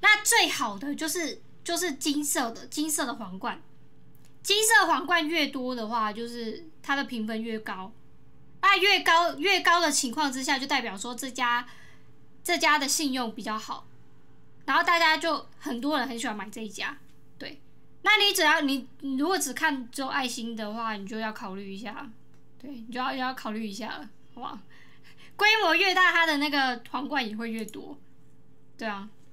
那最好的就是金色的皇冠，金色皇冠越多的话，就是它的评分越高。那越高的情况之下，就代表说这家的信用比较好，然后大家就很多人很喜欢买这一家。对，那你如果只看只有爱心的话，你就要考虑一下，对，你就要考虑一下了，好不好？规模越大，它的那个皇冠也会越多，对啊。